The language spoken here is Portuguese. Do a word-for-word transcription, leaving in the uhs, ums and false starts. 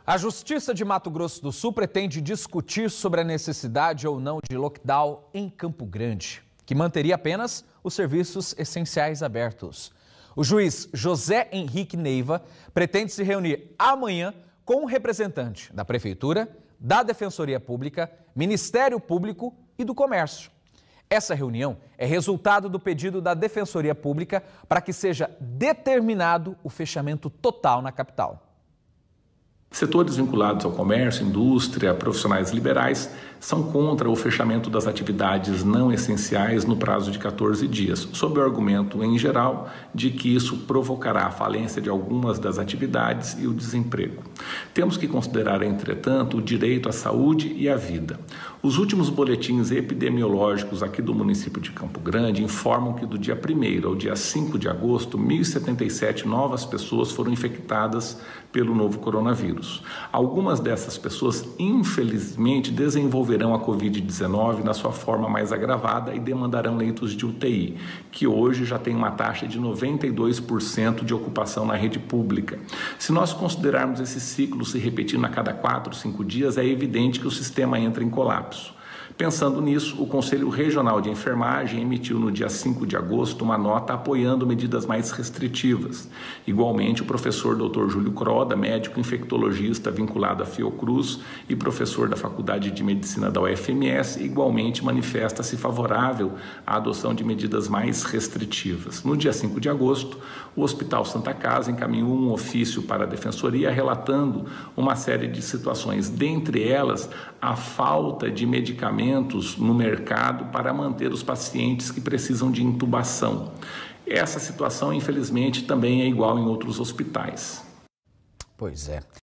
A Justiça de Mato Grosso do Sul pretende discutir sobre a necessidade ou não de lockdown em Campo Grande, que manteria apenas os serviços essenciais abertos. O juiz José Henrique Neiva pretende se reunir amanhã com um representante da Prefeitura, da Defensoria Pública, Ministério Público e do Comércio. Essa reunião é resultado do pedido da Defensoria Pública para que seja determinado o fechamento total na capital. Setores vinculados ao comércio, indústria, profissionais liberais são contra o fechamento das atividades não essenciais no prazo de quatorze dias, sob o argumento, em geral, de que isso provocará a falência de algumas das atividades e o desemprego. Temos que considerar, entretanto, o direito à saúde e à vida. Os últimos boletins epidemiológicos aqui do município de Campo Grande informam que do dia primeiro ao dia cinco de agosto, mil e setenta e sete novas pessoas foram infectadas pelo novo coronavírus. Algumas dessas pessoas, infelizmente, desenvolverão a covid dezenove na sua forma mais agravada e demandarão leitos de U T I, que hoje já tem uma taxa de noventa e dois por cento de ocupação na rede pública. Se nós considerarmos esse ciclo se repetindo a cada quatro, cinco dias, é evidente que o sistema entra em colapso. Pensando nisso, o Conselho Regional de Enfermagem emitiu no dia cinco de agosto uma nota apoiando medidas mais restritivas. Igualmente, o professor doutor Júlio Croda, médico infectologista vinculado à Fiocruz e professor da Faculdade de Medicina da U F M S, igualmente manifesta-se favorável à adoção de medidas mais restritivas. No dia cinco de agosto, o Hospital Santa Casa encaminhou um ofício para a Defensoria relatando uma série de situações, dentre elas a falta de medicamentos no mercado para manter os pacientes que precisam de intubação. Essa situação, infelizmente, também é igual em outros hospitais. Pois é.